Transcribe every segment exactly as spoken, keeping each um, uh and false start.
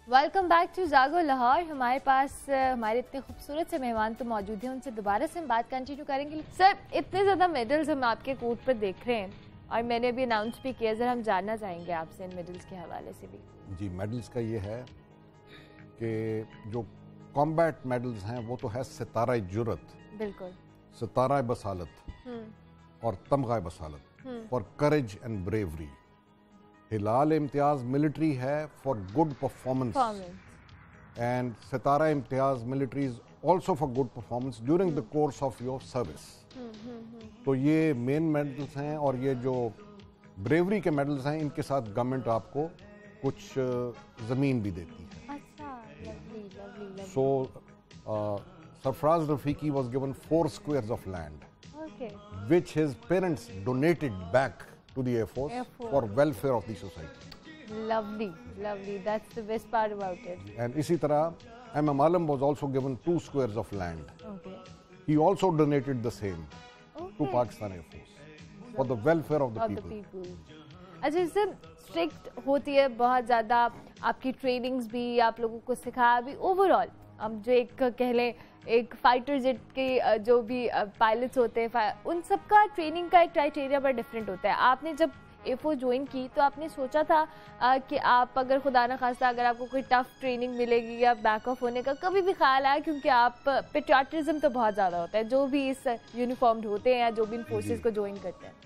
Welcome back to जागो लाहौर। हमारे पास हमारे इतने खूबसूरत से मेहमान तो मौजूद हैं, उनसे दोबारा से हम बात कंटिन्यू करेंगे। सर, इतने ज़्यादा मेडल्स हम आपके कोर्ट पर देख रहे हैं और मैंने अभी अनाउंस भी किया, ज़रा हम जानना चाहेंगे आपसे इन मेडल्स के हवाले से भी। जी, मेडल्स का ये है कि जो कॉम्बैट मेडल्स हैं वो तो है सितारा जुरत, बिल्कुल, सितारा बसालत और Tamgha Basalat for courage and bravery. Hilal Imtiaz military है for good performance and Sitara Imtiaz military is also for good performance during the course of your service. तो ये मेन मेडल्स हैं और ये जो ब्रेवरी के मेडल्स हैं इनके साथ गवर्नमेंट आपको कुछ ज़मीन भी देती है। So Sarfraz Rafiqui was given four squares of land which his parents donated back to the Air Force, Air Force for welfare of the society. Lovely, lovely. That's the best part about it. And इसी तरह M M Alam was also given two squares of land. Okay. He also donated the same okay. to Pakistan Air Force for the welfare of the of people. The people. अच्छा sir, strict होती है बहुत ज़्यादा, आपकी trainings भी, आप लोगों को सिखाया भी। ओवरऑल हम जो एक कह लें एक फाइटर जेट के जो भी पायलट्स होते हैं उन सब का ट्रेनिंग का एक क्राइटेरिया बड़ा डिफरेंट होता है। आपने जब एयरफोर्स ज्वाइन की तो आपने सोचा था कि आप अगर खुदा न खास्ता अगर आपको कोई टफ ट्रेनिंग मिलेगी या बैक ऑफ होने का कभी भी ख्याल आया? क्योंकि आप पेट्रियाटिज्म तो बहुत ज़्यादा होता है जो भी इस यूनिफॉर्म्ड होते हैं या जो भी इन फोर्सेस को ज्वाइन करते हैं।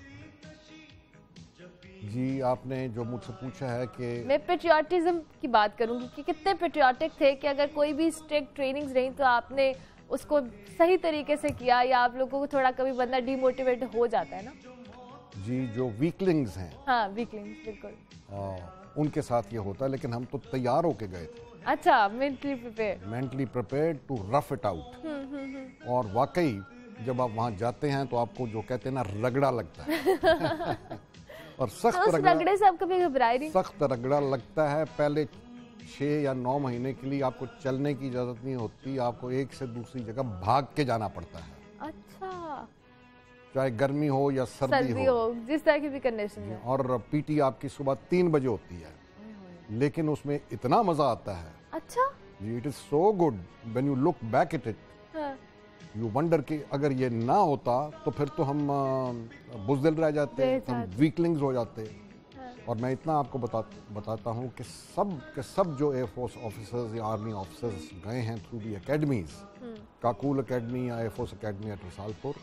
जी, आपने जो मुझसे पूछा है कि मैं पेट्रियाटिज्म की बात करूंगी कि कितने पेट्रियाटिक थे कि अगर कोई भी स्ट्रिक्ट ट्रेनिंग्स रही तो आपने उसको सही तरीके से किया, या आप लोगों को थोड़ा कभी बंदा डिमोटिवेट हो जाता है ना? जी, जो वीकलिंग्स हैं, हाँ वीकलिंग्स बिल्कुल, आ, उनके साथ ये होता है, लेकिन हम तो तैयार होके गए थे। अच्छा, mentally prepared mentally prepared to rough it out. और वाकई जब आप वहाँ जाते हैं तो आपको जो कहते हैं ना रगड़ा लगता है और सख्त तो रगड़े से आप कभी घबराए नहीं? सख्त रगड़ा लगता है। पहले छः या नौ महीने के लिए आपको चलने की इजाज़त नहीं होती, आपको एक से दूसरी जगह भाग के जाना पड़ता है। अच्छा, चाहे गर्मी हो या सर्दी, सर्दी हो, हो जिस तरह की भी कंडीशन है। और पीटी आपकी सुबह तीन बजे होती है, लेकिन उसमें इतना मज़ा आता है। अच्छा जी, it is so good when you look back at it, you wonder कि अगर ये ना होता तो फिर तो हम बुज़दिल रह जाते, हम वीकलिंग्स हो जाते। और मैं इतना आपको बता बताता हूँ कि सब के सब जो एयरफोर्स ऑफिसर्स या आर्मी ऑफिसर्स गए हैं through the academies, Kakul academy या air force academy at Risalpur,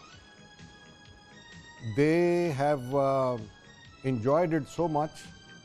they have enjoyed it so much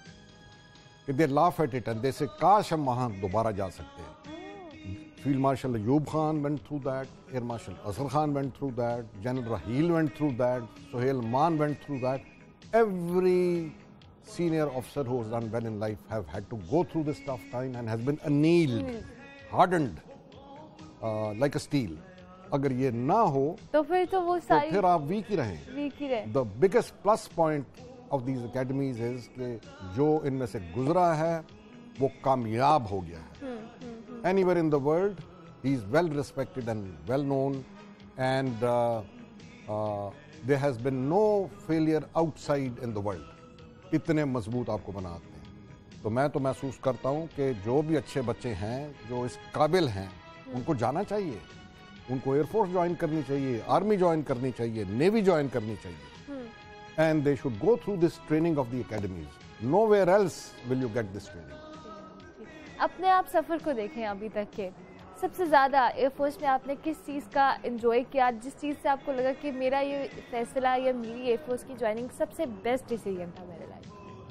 कि they laugh at it and they say काश हम वहाँ दोबारा जा सकते हैं। Field marshal Ayub Khan went through that, air marshal Asghar Khan went through that, general Raheel went through that, Sohail Aman went through that. Every senior officer who has done well in life have had to go through this tough time and has been annealed, hardened uh, like a steel. अगर ये ना हो तो फिर तो वो तो फिर आप वीक ही रहें। वीक ही रहे। The biggest plus point of these academies is कि जो इनमें से गुजरा है वो कामयाब हो गया है। Anywhere in the world he is well respected and well known, and uh, uh, there has been no failure outside in the world. इतने मजबूत आपको बनाते हैं। तो मैं तो महसूस करता हूँ कि जो भी अच्छे बच्चे हैं जो इस काबिल हैं उनको जाना चाहिए, उनको एयरफोर्स ज्वाइन करनी चाहिए, आर्मी ज्वाइन करनी चाहिए, नेवी ज्वाइन करनी चाहिए, and they should go through this training of the academies. Nowhere else will you get this training. अपने आप सफ़र को देखें अभी तक के, सबसे ज़्यादा एयरफोर्स में आपने किस चीज़ का एंजॉय किया, जिस चीज़ से आपको लगा कि मेरा ये फैसला या मेरी एयरफोर्स की ज्वाइनिंग सबसे बेस्ट डिसीजन था मेरे लाइफ?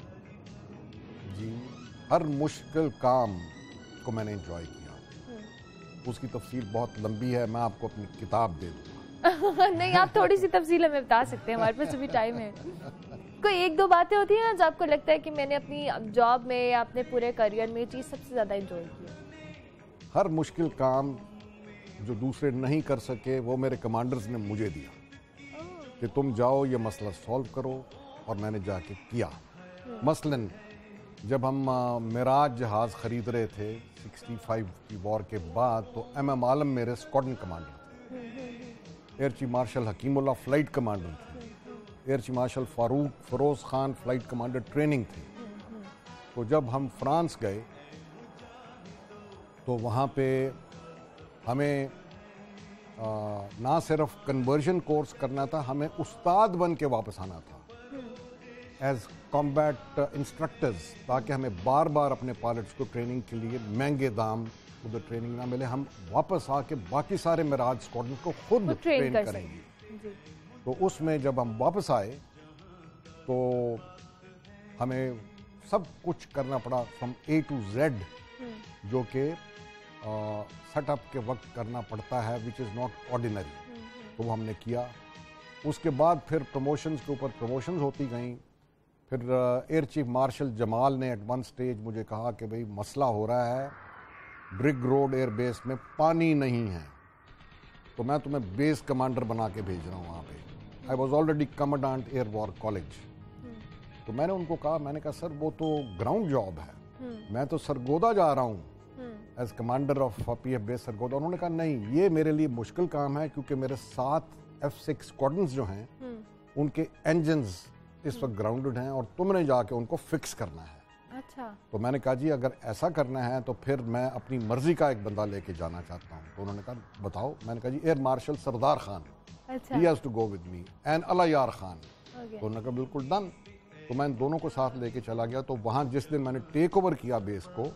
जी, हर मुश्किल काम को मैंने एंजॉय किया। उसकी तफसील बहुत लंबी है, मैं आपको अपनी किताब दे दूँगा। नहीं, आप थोड़ी सी तफसील हमें बता सकते हैं, हमारे पास अभी टाइम है। कोई एक दो बातें होती हैं ना जो आपको लगता है कि मैंने अपनी जॉब में या अपने पूरे करियर में ये चीज़ सबसे ज़्यादा एंजॉय की? हर मुश्किल काम जो दूसरे नहीं कर सके वो मेरे कमांडर्स ने मुझे दिया कि तुम जाओ ये मसला सॉल्व करो, और मैंने जाके किया। मसलन जब हम मिराज जहाज़ ख़रीद रहे थे पैंसठ की वॉर के बाद, तो एम एम आलम मेरे स्क्वाड्रन कमांडर थे, air chief marshal Hakimullah flight commander थे, air chief marshal Farooq Feroze Khan flight commander training थे। तो जब हम फ्रांस गए تو وہاں پہ ہمیں نہ صرف کنورژن کورس کرنا تھا, ہمیں استاد بن کے واپس آنا تھا ایز کمبیٹ انسٹرکٹرز, تاکہ ہمیں بار بار اپنے پائلٹس کو ٹریننگ کے لیے مہنگے دام ادھر ٹریننگ نہ ملے, ہم واپس آ کے باقی سارے مراج اسکواڈرن کو خود ٹرین کریں گے. تو اس میں جب ہم واپس آئے تو ہمیں سب کچھ کرنا پڑا فرام اے ٹو زیڈ, جو کہ سیٹ اپ کے وقت کرنا پڑتا ہے, وچ از ناٹ آرڈینری. تو وہ ہم نے کیا. اس کے بعد پھر پروموشنز کے اوپر پروموشنز ہوتی گئیں. پھر ایئر چیف مارشل جمال نے ایٹ ون سٹیج مجھے کہا کہ بھئی مسئلہ ہو رہا ہے, برگ روڈ ایئر بیس میں پانی نہیں ہے, تو میں تمہیں بیس کمانڈر بنا کے بھیج رہا ہوں وہاں پہ. I was already commandant air war college. تو میں نے ان کو کہا, میں نے کہا سر وہ تو گراؤنڈ جاب ہے, میں تو سرگودا جا رہا ہوں as commander of P F base Sargodha. انہوں نے کہا نہیں, یہ میرے لیے مشکل کام ہے, کیونکہ میرے سات ایف سکس اسکواڈرنز جو ہیں ان کے انجنز اس وقت گراؤنڈڈ ہیں, اور تم نے جا کے ان کو فکس کرنا ہے. اچھا. تو میں نے کہا جی اگر ایسا کرنا ہے تو پھر میں اپنی مرضی کا ایک بندہ لے کے جانا چاہتا ہوں. تو انہوں نے کہا بتاؤ. میں نے کہا جی air marshal Sardar Khan, he has to go with me, and Allah Yar Khan. تو انہوں نے کہا بالکل ڈن. تو میں ان دونوں کو ساتھ لے کے چلا گیا. تو وہاں جس دن میں نے ٹیک اوور کیا بیس کو,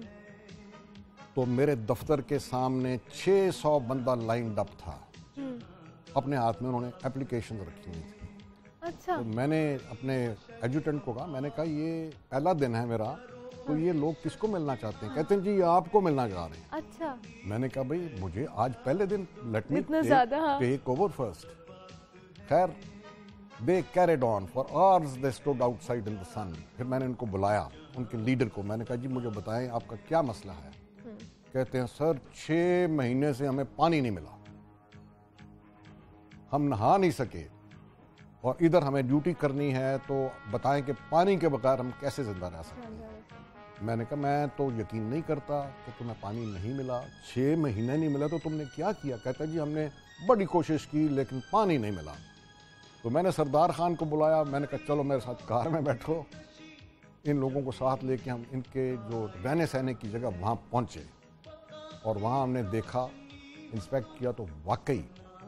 تو میرے دفتر کے سامنے چھ سو بندہ لائنڈ اپ تھا, اپنے ہاتھ میں انہوں نے اپلیکیشن رکھی ہوئی تھی. اچھا. تو میں نے اپنے ایڈجوٹنٹ کو کہا, میں نے کہا یہ پہلا دن ہے میرا, تو یہ لوگ کس کو ملنا چاہتے ہیں؟ کہتے ہیں جی آپ کو ملنا چاہ رہے ہیں. اچھا. میں نے کہا بھئی مجھے آج پہلے دن let me take over first. خیر they carried on for hours, they stood outside in the sun. پھر میں نے ان کو بلایا, ان کے لیڈر کو. میں نے کہا جی مجھے بتائیں آپ کا کیا مسئلہ ہے؟ کہتے ہیں سر چھ مہینے سے ہمیں پانی نہیں ملا, ہم نہا نہیں سکے, اور ادھر ہمیں ڈیوٹی کرنی ہے, تو بتائیں کہ پانی کے بغیر ہم کیسے زندہ رہ سکتے ہیں. میں نے کہا میں تو یقین نہیں کرتا کہ تمہیں پانی نہیں ملا, چھ مہینے نہیں ملا تو تم نے کیا کیا؟ کہتا جی ہم نے بڑی کوشش کی لیکن پانی نہیں ملا. تو میں نے سردار خان کو بلایا. میں نے کہا چلو میرے ساتھ کار میں بیٹھو, ان لوگوں کو ساتھ لے کے ہم ان کے جو رہنے سہنے کی جگہ وہاں پہنچے, اور وہاں ہم نے دیکھا, انسپیکٹ کیا, تو واقعی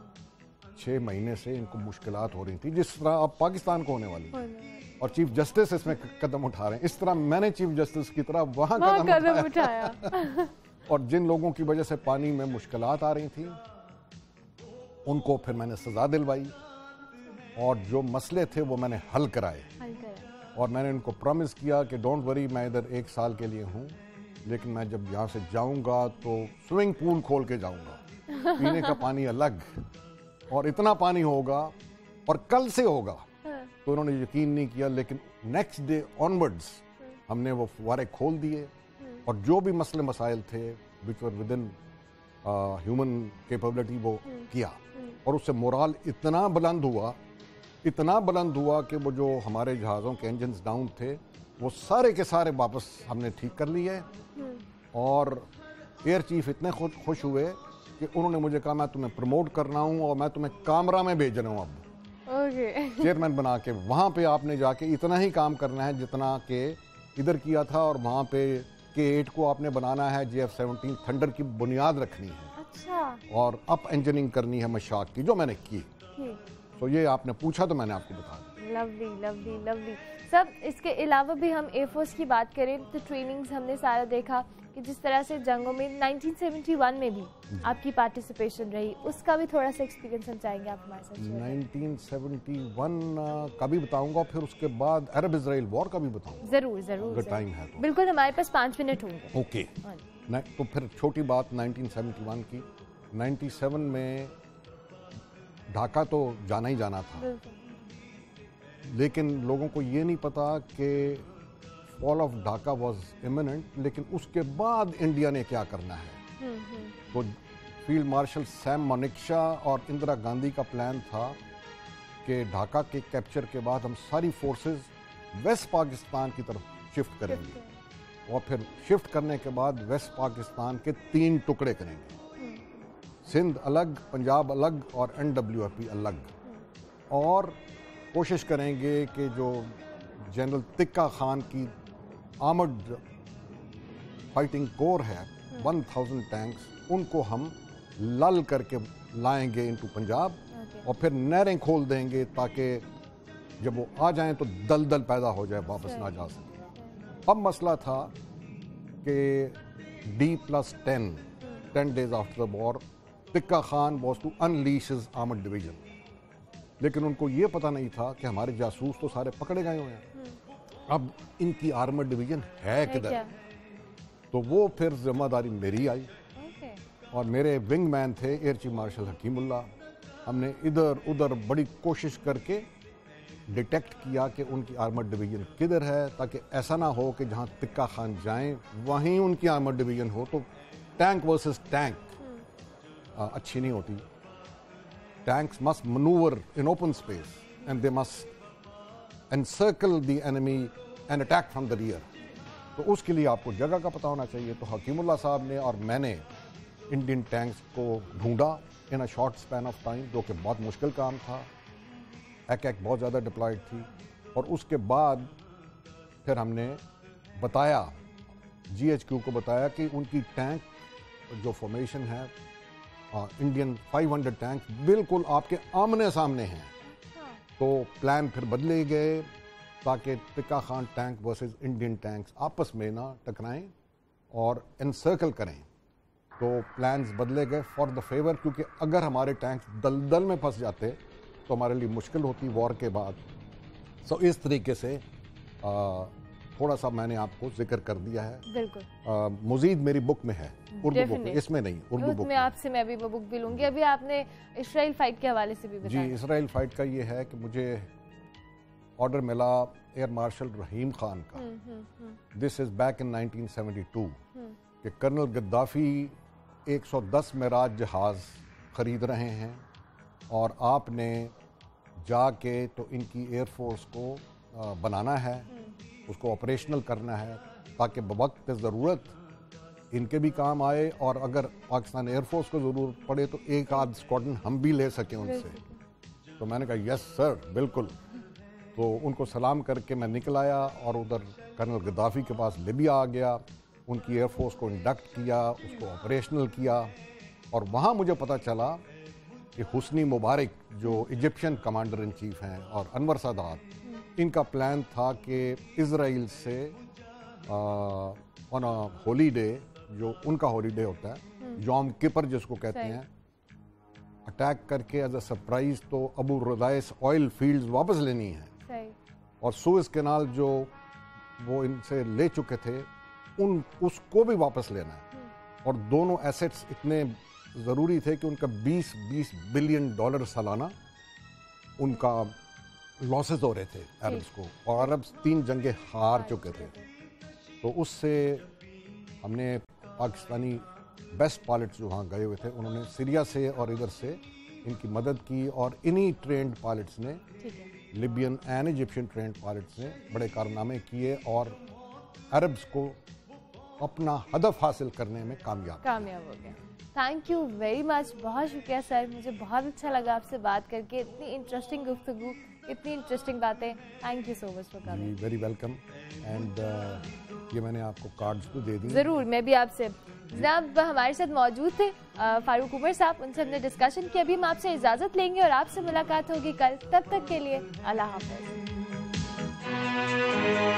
چھ مہینے سے ان کو مشکلات ہو رہی تھی, جس طرح اب پاکستان کو ہونے والی, اور چیف جسٹس اس میں قدم اٹھا رہے ہیں, اس طرح میں نے چیف جسٹس کی طرح وہاں قدم اٹھایا. اور جن لوگوں کی وجہ سے پانی میں مشکلات آ رہی تھیں ان کو پھر میں نے سزا دلوائی, اور جو مسئلے تھے وہ میں نے حل کرائے. اور میں نے ان کو پرومس کیا کہ ڈونٹ وری, میں ادھر ایک سال کے لیے ہوں, لیکن میں جب یہاں سے جاؤں گا تو سوئمنگ پول کھول کے جاؤں گا, پینے کا پانی الگ, اور اتنا پانی ہوگا, اور کل سے ہوگا. تو انہوں نے یقین نہیں کیا, لیکن نیکسٹ ڈے آنورڈز ہم نے وہ فوارے کھول دیے, اور جو بھی مسئلے مسائل تھے which were within human capability وہ کیا. اور اس سے مورال اتنا بلند ہوا, اتنا بلند ہوا کہ وہ جو ہمارے جہازوں کے انجنز ڈاؤن تھے وہ سارے کے سارے واپس ہم نے ٹھیک کر لیے. اور ایئر چیف اتنے خوش ہوئے کہ انہوں نے مجھے کہا میں تمہیں پروموٹ کرنا ہوں, اور میں تمہیں کامرا میں بھیج رہا ہوں اب چیئرمین بنا کے. وہاں پہ آپ نے جا کے اتنا ہی کام کرنا ہے جتنا کہ ادھر کیا تھا, اور وہاں پہ کے ایٹ کو آپ نے بنانا ہے, جی ایف سیونٹین تھنڈر کی بنیاد رکھنی ہے, اچھا, اور اپ انجننگ کرنی ہے مشاق کی, جو میں نے کی. تو یہ آپ نے پوچھا تو میں نے آپ کو بتا دیا. Lovely lovely lovely. سب اس کے علاوہ بھی ہم ایئر فورس کی بات کریں تو ٹریننگز ہم نے سارا دیکھا کہ جس طرح سے جنگوں میں نائنٹین سیونٹی ون میں بھی آپ کی پارٹیسپیشن رہی, اس کا بھی تھوڑا سا ایکسپیرینس ہم چاہیں گے آپ ہمارے ساتھ. نائنٹین سیونٹی ون کا بھی بتاؤں گا, پھر اس کے بعد عرب اسرائیل وار کا بھی بتاؤں گا. ضرور ضرور, اگر ٹائم ہے تو. بالکل, ہمارے پاس پانچ منٹ ہوں گے. اوکے. تو پھر چھوٹی بات نائنٹین سیونٹی ون کی. نائنٹی سیون میں ڈھاکہ تو جانا ہی جانا تھا, لیکن لوگوں کو یہ نہیں پتا کہ fall of Dhaka was imminent, لیکن اس کے بعد انڈیا نے کیا کرنا ہے. تو فیلڈ مارشل سیم مانیکشا اور اندرا گاندھی کا پلان تھا کہ ڈھاکہ کے کیپچر کے بعد ہم ساری فورسز ویسٹ پاکستان کی طرف شفٹ کریں گے, اور پھر شفٹ کرنے کے بعد ویسٹ پاکستان کے تین ٹکڑے کریں گے, سندھ الگ, پنجاب الگ, اور این ڈبلیو ایف پی الگ. اور کوشش کریں گے کہ جو جنرل تکا خان کی آرمڈ فائٹنگ کور ہے वन थाउजेंड टैंक्स, उनको हम लल करके लाएंगे इनटू पंजाब और फिर नहरें खोल देंगे ताकि जब वो आ जाएं तो दलदल पैदा हो जाए, वापस ना जा सके। अब मसला था कि D plus ten ten days after the war Tikka Khan was to unleash his armoured division, लेकिन उनको ये पता नहीं था कि हमारे जासूस तो सारे पकड़े गए हुए हैं, अब इनकी आर्मर्ड डिवीजन है किधर। तो वो फिर जिम्मेदारी मेरी आई और मेरे विंग मैन थे एयर चीफ मार्शल हकीमुल्लाह। हमने इधर उधर बड़ी कोशिश करके डिटेक्ट किया कि उनकी आर्मर्ड डिवीजन किधर है, ताकि ऐसा ना हो कि जहाँ टिक्का खान जाएं वहीं उनकी आर्मर्ड डिवीजन हो, तो टैंक वर्सेस टैंक अच्छी नहीं होती। Tanks must manoeuvre in open space and they must encircle the enemy and attack from the rear. तो उसके लिए आपको जगह का पता होना चाहिए। तो हकीमुल्लाह साहब ने और मैंने इंडियन टैंक्स को ढूंढा in a short span of time, जो कि बहुत मुश्किल काम था। एक एक बहुत ज़्यादा डिप्लॉयड थी और उसके बाद फिर हमने बताया जी एच क्यू को बताया कि उनकी टैंक जो फॉर्मेशन है इंडियन फाइव हंड्रेड टैंक बिल्कुल आपके आमने सामने हैं। तो प्लान फिर बदले गए ताकि Tikka Khan tank versus Indian tanks आपस में ना टकराएं और एनसर्कल करें। तो प्लान्स बदले गए फॉर द फेवर, क्योंकि अगर हमारे टैंक्स दलदल में फंस जाते तो हमारे लिए मुश्किल होती वॉर के बाद। सो so, इस तरीके से आ, थोड़ा सा मैंने आपको जिक्र कर दिया है। बिल्कुल मज़ीद मेरी बुक में है, उर्दू बुक में, इसमें नहीं, उर्दू बुक में। आपसे मैं भी वो बुक भी लूँगी। अभी आपने इसराइल फाइट के हवाले से भी बताया। जी, इसराइल फाइट का ये है कि मुझे ऑर्डर मिला एयर मार्शल रहीम खान का, this is back in nineteen seventy two, कि कर्नल गद्दाफी एक सौ दस मेराज जहाज़ ख़रीद रहे हैं और आपने जाके तो इनकी एयरफोर्स को बनाना है, उसको ऑपरेशनल करना है ताकि बवक्त ज़रूरत इनके भी काम आए और अगर पाकिस्तान एयरफोर्स को ज़रूरत पड़े तो एक आध स्क्वाड्रन हम भी ले सकें उनसे। तो मैंने कहा यस सर, बिल्कुल। तो उनको सलाम करके मैं निकल आया और उधर कर्नल गद्दाफी के पास लिबिया आ गया, उनकी एयरफोर्स को इंडक्ट किया, उसको ऑपरेशनल किया और वहाँ मुझे पता चला कि हुस्नी मुबारक जो इजिप्शियन कमांडर इन चीफ हैं और अनवर सादात, इनका प्लान था कि इज़राइल से ऑन अ हॉलीडे, जो उनका हॉलीडे होता है यौम किपर जिसको कहते हैं, अटैक करके एज अ सरप्राइज तो अबू रुदाइस ऑयल फील्ड्स वापस लेनी है और सुएज कैनाल जो वो इनसे ले चुके थे उन उसको भी वापस लेना है। और दोनों एसेट्स इतने ज़रूरी थे कि उनका बीस बीस बिलियन डॉलर सालाना उनका लॉसेस हो रहे थे अरब्स को, और अरब्स तीन जंगें हार चुके थे। तो उससे हमने पाकिस्तानी बेस्ट पायलट्स जो वहाँ गए हुए थे उन्होंने सीरिया से और इधर से इनकी मदद की और इन्हीं ट्रेंड पायलट्स ने, Libyan and Egyptian trained pilots ने बड़े कारनामे किए और अरब्स को अपना हदफ हासिल करने में कामयाब कामयाब हो गया। थैंक यू वेरी मच, बहुत शुक्रिया सर, मुझे बहुत अच्छा लगा आपसे बात करके, इतनी इंटरेस्टिंग गुफ्तगू, इतनी इंटरेस्टिंग बातें। Thank you so much for coming. Very welcome. And ये मैंने आपको कार्ड्स तो दे दिए। ज़रूर, मैं भी आपसे, जनाब हमारे साथ मौजूद थे फारूक उमर साहब, उनसे हमने डिस्कशन किया। अभी हम आपसे इजाज़त लेंगे और आपसे मुलाकात होगी कल, तब तक के लिए अल्लाह हाफ़िज़।